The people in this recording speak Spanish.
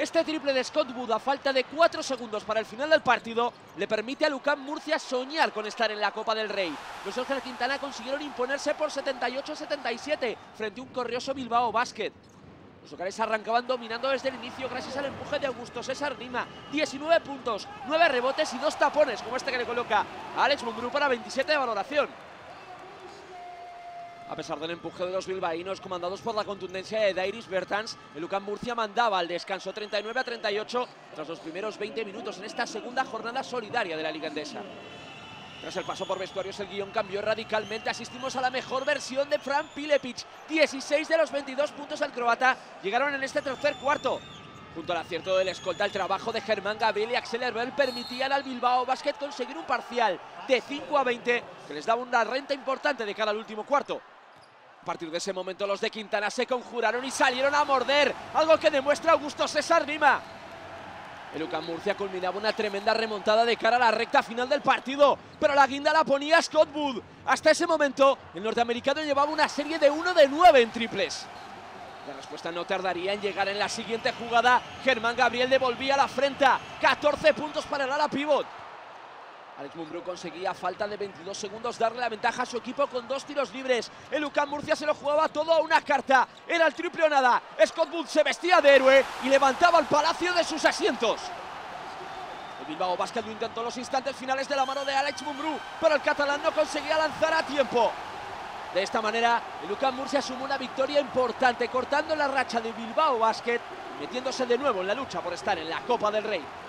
Este triple de Scott Wood a falta de 4 segundos para el final del partido le permite a UCAM Murcia soñar con estar en la Copa del Rey. Los Oscar Quintana consiguieron imponerse por 78-77 frente a un corrioso Bilbao Basket. Los locales arrancaban dominando desde el inicio gracias al empuje de Augusto César Lima. 19 puntos, 9 rebotes y 2 tapones, como este que le coloca a Alex Mumbrú para 27 de valoración. A pesar del empuje de los bilbaínos, comandados por la contundencia de Dairis Bertans, el UCAM Murcia mandaba al descanso 39-38 tras los primeros 20 minutos en esta segunda jornada solidaria de la Liga Endesa. Tras el paso por vestuarios, el guión cambió radicalmente. Asistimos a la mejor versión de Fran Pilepic. 16 de los 22 puntos del croata llegaron en este tercer cuarto. Junto al acierto del escolta, el trabajo de Germán Gabriel y Axel Herbel permitían al Bilbao Basket conseguir un parcial de 5-20 que les daba una renta importante de cara al último cuarto. A partir de ese momento los de Quintana se conjuraron y salieron a morder, algo que demuestra Augusto César Lima. El UCAM Murcia culminaba una tremenda remontada de cara a la recta final del partido, pero la guinda la ponía Scott Wood. Hasta ese momento, el norteamericano llevaba una serie de 1 de 9 en triples. La respuesta no tardaría en llegar en la siguiente jugada. Germán Gabriel devolvía la afrenta. 14 puntos para el ala pivot. Alex Mumbrú conseguía a falta de 22 segundos darle la ventaja a su equipo con 2 tiros libres. El UCAM Murcia se lo jugaba todo a una carta. Era el triple o nada. Scott Wood se vestía de héroe y levantaba el palacio de sus asientos. El Bilbao Basket lo intentó en los instantes finales de la mano de Alex Mumbrú, pero el catalán no conseguía lanzar a tiempo. De esta manera, el UCAM Murcia sumó una victoria importante, cortando la racha de Bilbao Basket, metiéndose de nuevo en la lucha por estar en la Copa del Rey.